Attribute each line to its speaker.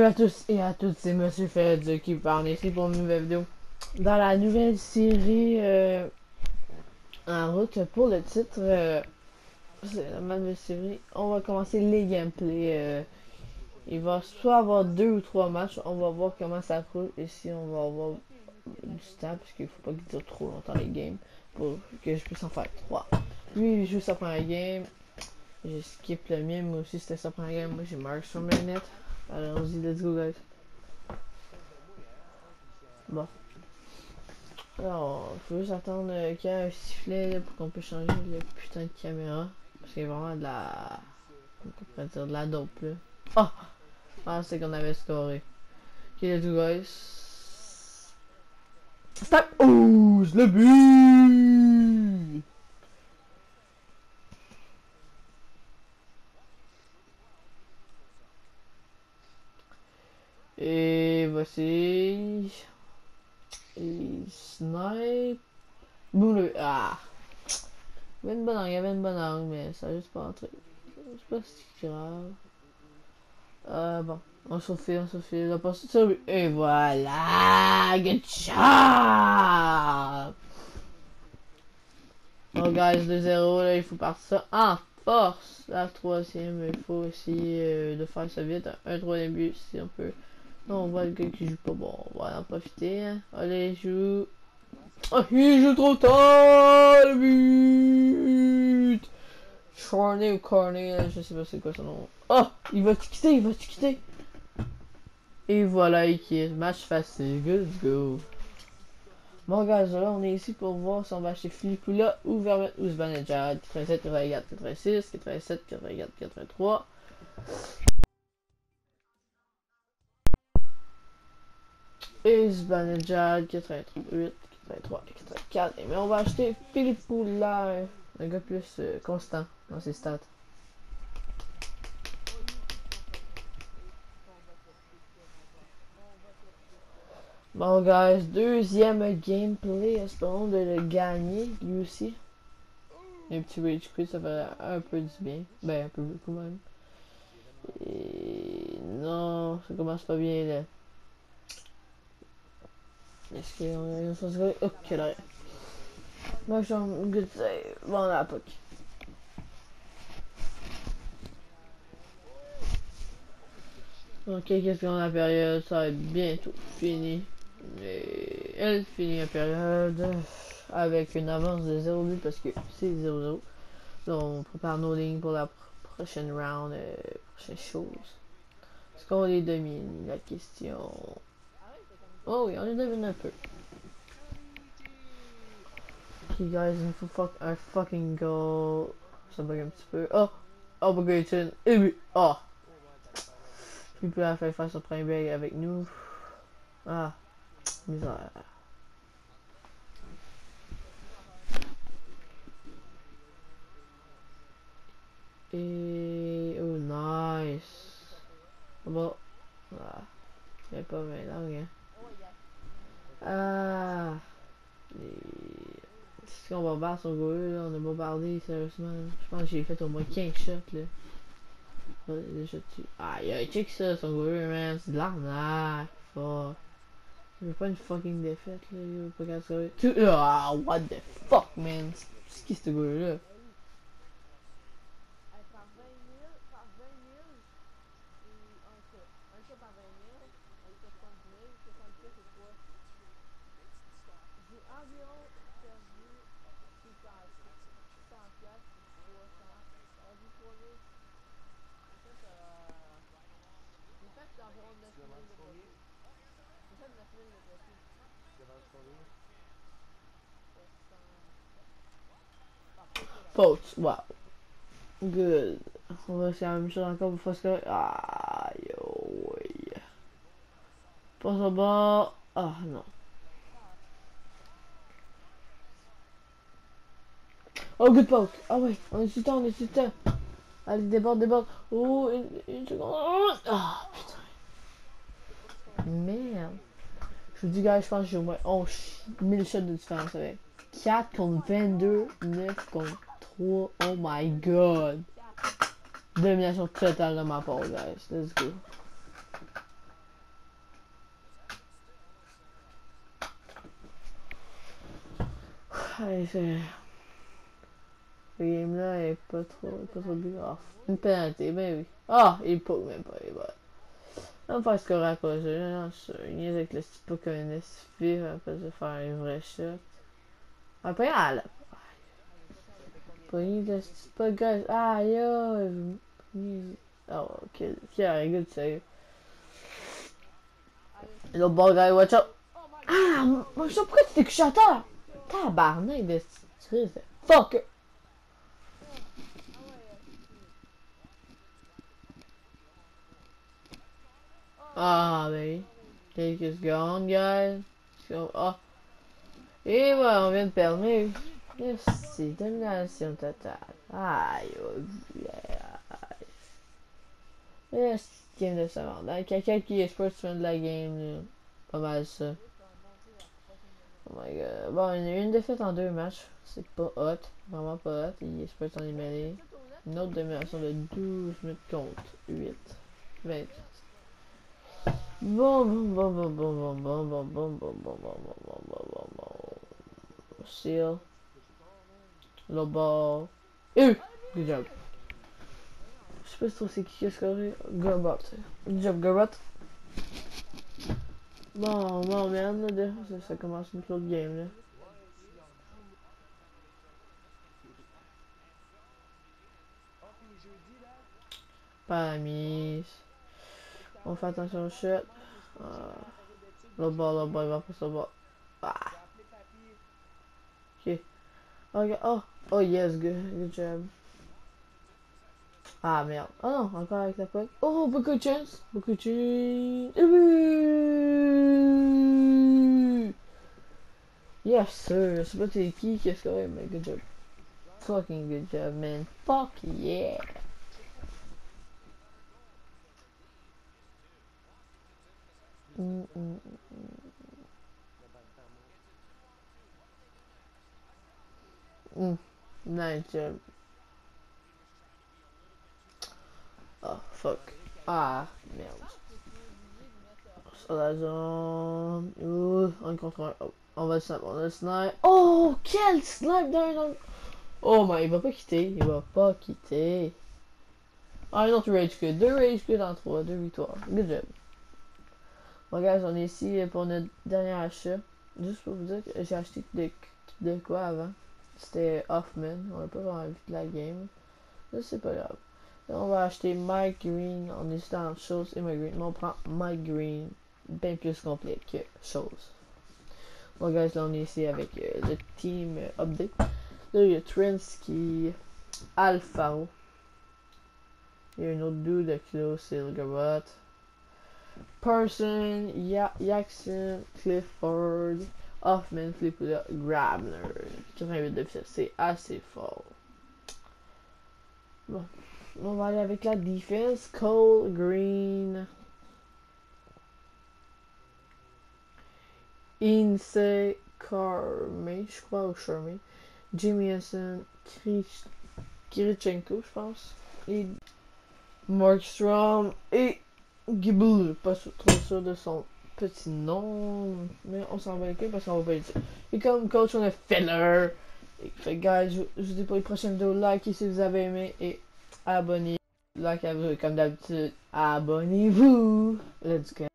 Speaker 1: à tous et à toutes, c'est Monsieur Fed qui parle ici pour une nouvelle vidéo. Dans la nouvelle série En route pour le titre, c'est la nouvelle série, on va commencer les gameplays. Il va soit avoir 2 ou 3 matchs, on va voir comment ça coule. Ici, on va avoir du temps parce qu'il faut pas qu'il dure trop longtemps les games pour que je puisse en faire 3. Lui, il joue sa première game. J'ai skip le mien, moi aussi c'était sa première game. Moi j'ai marque sur ma net. Allons-y, let's go guys. Bon. Alors, il faut juste attendre qu'il y ait un sifflet là, pour qu'on puisse changer le putain de caméra. Parce qu'il y a vraiment de la... on pourrait dire de la dope là. Oh! Ah, c'est qu'on avait scoré. Ok, let's go guys. Stop! Oh! Je l'ai but! Et voici... Et snipe... Boum le... Ah! Il y avait une bonne angle, mais ça a juste pas entré. C'est pas si grave. Bon. On se fait, la passe sur lui. Et voilà! Good job! Bon, guys, 2-0, là, il faut partir ça en force. La troisième, il faut essayer de faire ça vite. Un troisième but, si on peut. Non, on voit le gars qui joue pas. Bon, on va en profiter. Hein. Allez, joue. Oh, il joue trop tard! Le but! Charney ou Carney, je sais pas c'est quoi son nom. Oh! Il va te quitter! Et voilà, il quitte. Match facile. Let's go. Bon, guys, là, on est ici pour voir si on va acheter Filippoula ou Vermette ou Zibanejad. 87, 84, 86, 87, 84, 83. Et Zibanejad, 88, 83, 84. Mais on va acheter Filippoula. Un gars plus constant dans ses stats. Bon, guys, deuxième gameplay. Espérons de le gagner, lui aussi. Un petit rage quit, ça fait un peu du bien. Ben, un peu beaucoup même. Et non, ça commence pas bien là. Est-ce qu'on a une chose de... Oh, quelle heure. Moi, je suis en good save. Bon, la puck. Ok, qu'est-ce qu'on a la période? Ça va être bientôt fini. Et elle finit la période avec une avance de 0 but parce que c'est 0-0. Donc, on prépare nos lignes pour la prochaine round, prochaine chose. Est-ce qu'on les domine? La question. Oh oui, on les domine un peu. Ok, guys, il faut un fucking goal. Ça bug un petit peu. Oh! Oh, Bogayton. Et oui! Oh! Il peut faire son premier bag avec nous. Ah! Misère. Et... oh, nice! Bon. Ah. Il n'y a pas maintenant, hein. Ah! Est-ce qu'on bombarde son goal là? On a bombardé, sérieusement. Je pense que j'ai fait au moins 15 shots, là. Déjà tu... aïe, check ça, son goal, man. C'est de l'arnaque. Fuck. Je veux pas une fucking défaite, là. Je veux pas qu'elle soit... ah, what the fuck, man. C'est qui ce goal là? Faute, wow. Good. On va faire la même chose encore pour faire ce que... aïe, oui. Passe au bas. Ah, non. Oh, good poke. Ah ouais, on est sur le temps, Allez, déborde. Oh, une seconde. Ah, putain. Merde. Je vous dis, gars, je pense que j'ai au moins 1000 shots de différence avec. 4 contre 22, 9 contre 3. Oh my god. Domination totale de ma part, guys. Let's go. Allez, c'est... Ce game-là est pas trop grave. Une pénalité, ben oui. Ah, il poke même pas, il va. On va faire scorer à cause de là, il niaise avec le petit Pokémon vif à cause de faire une vraie shot. Après, ah là. Pas ni de petit Pokémon. Ah, yo. Oh, ok, rigole, sérieux. L'autre bon gars, watch out. Ah, moi, je sais pourquoi tu t'es couché à terre. Tabarnak de triste. Fuck. Ah, ben. Quelques secondes, guys. So, ah. Et voilà, on vient de perdre. Mais yes, c'est domination totale. Aïe, yes, game de secondaire. Quelqu'un qui est sportsman de la game, là. Pas mal ça. Oh my god. Bon, il y a eu une défaite en 2 matchs. C'est pas hot. Vraiment pas hot. Il est sports en est mêlé. Une autre domination de 12 minutes contre 8. 20. Bon, bon, bon, bon, bon, bon, bon, bon, bon, bon, bon, bon, bon, bon, bon, bon, bon. Seal. Le ball. Good job. Je sais pas si trop c'est qui a scoré. Gobot. Good job, Gobot. Bon, man, là, ça commence une autre game, là. Pas la mise. On fait attention au shot. Le ball, il va passer le ball. Ah. Ok. Ok, oh yes, good job. Ah merde. Oh non, encore avec la puck. Oh, beaucoup de chance. Beaucoup de chance. Yes, sir. Je sais pas t'es qui a scoré, mais good job. Fucking good job, man. Fuck yeah. Nice job. Oh, fuck. Ah, merde. Sur la zone. Ouh, un contre un. Oh, on va le snipe. Oh, quel snipe d'un. Oh, mais il va pas quitter. Il va pas quitter. Ah, un autre rage quit. 2 rage quit en 3. 2 victoires. Good job. Bon, guys, on est ici pour notre dernier achat. Juste pour vous dire que j'ai acheté de quoi avant. C'était Hoffman. On a pas vraiment vu de la game. Là, c'est pas grave. Là, on va acheter Mike Green. On est dans chose et Mike Green. Mais on prend Mike Green. Bien plus complet que chose. Bon, guys, là, on est ici avec le team update. Là, il y a Trinsky, Alfaro. Il y a un autre dude de Kilo, c'est le Garrot. Person, Jackson, Clifford, Hoffman, Flipula, Grabner. 88 de vitesse, c'est assez fort. Bon, on va aller avec la défense. Cole, Green, Insee, Carme, je crois, ou Charme, Jimmy Hansen, Kirichenko, je pense, et Markstrom et Gibbel, pas trop sûr de son petit nom, mais on s'en va avec lui parce qu'on va pas le dire. Et comme coach, on a Feller. Fait guys, je vous dis pour les prochaines vidéos, likez si vous avez aimé et abonnez-vous. Like à vous, comme d'habitude, abonnez-vous. Let's go.